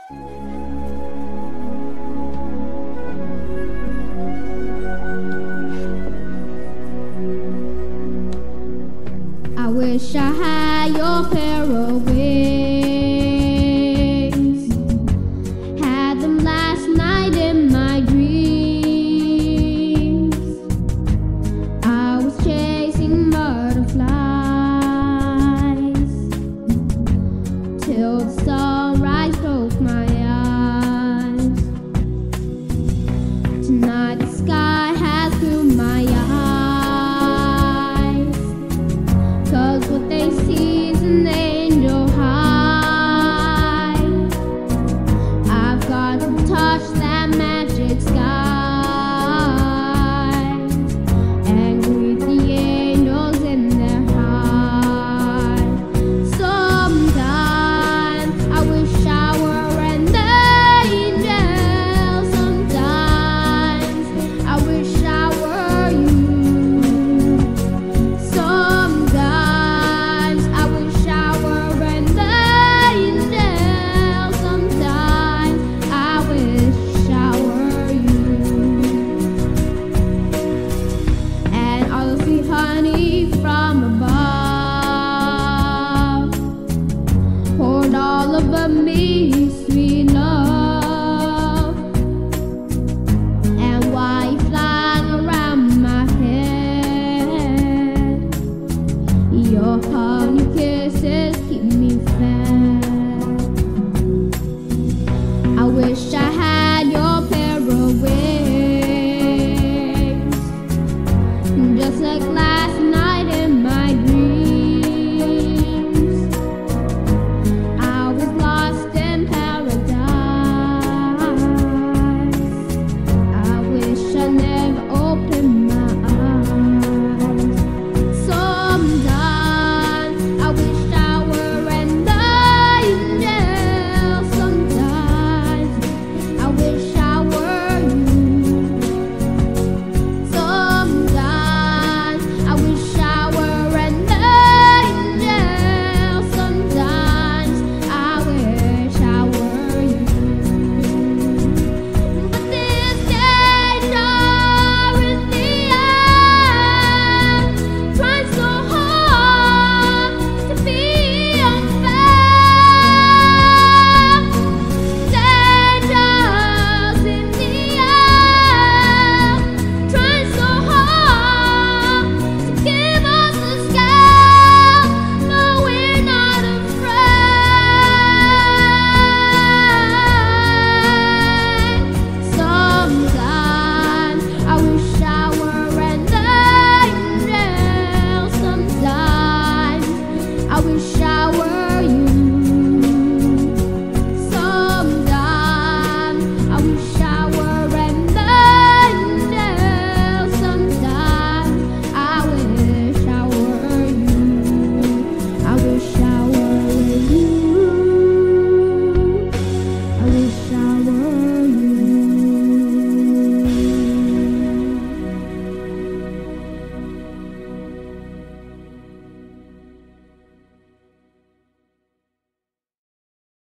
I wish I had your pair of wings, had them last night in my dreams. I was chasing butterflies till the sunrise broke my eyes. Tonight the sky has filled my eyes, 'cause what they see is an angel high. I've got to touch that magic sky and greet the angels in their high. Sometimes I wish I were an angel. Sometimes I wish I were you. Sometimes I wish I were an angel. Sometimes I wish I were you. And I'll see honey from above, poured all over me, sweet love. And while you flying around my head, your honey kisses keep me fed. I wish I had your pair of wings, just like last night in my dreams. I was lost in paradise. I wish I never opened my eyes. Sometimes I wish I were an angel. Sometimes I wish I were you. Sometimes I wish I were an angel. Sometimes I wish I were you. But this danger in the air, trying so hard to be unfair. Dangers in the air, trying so hard to give us a scare. No, we're not afraid. Sometimes I wish I were an angel. Sometimes I wish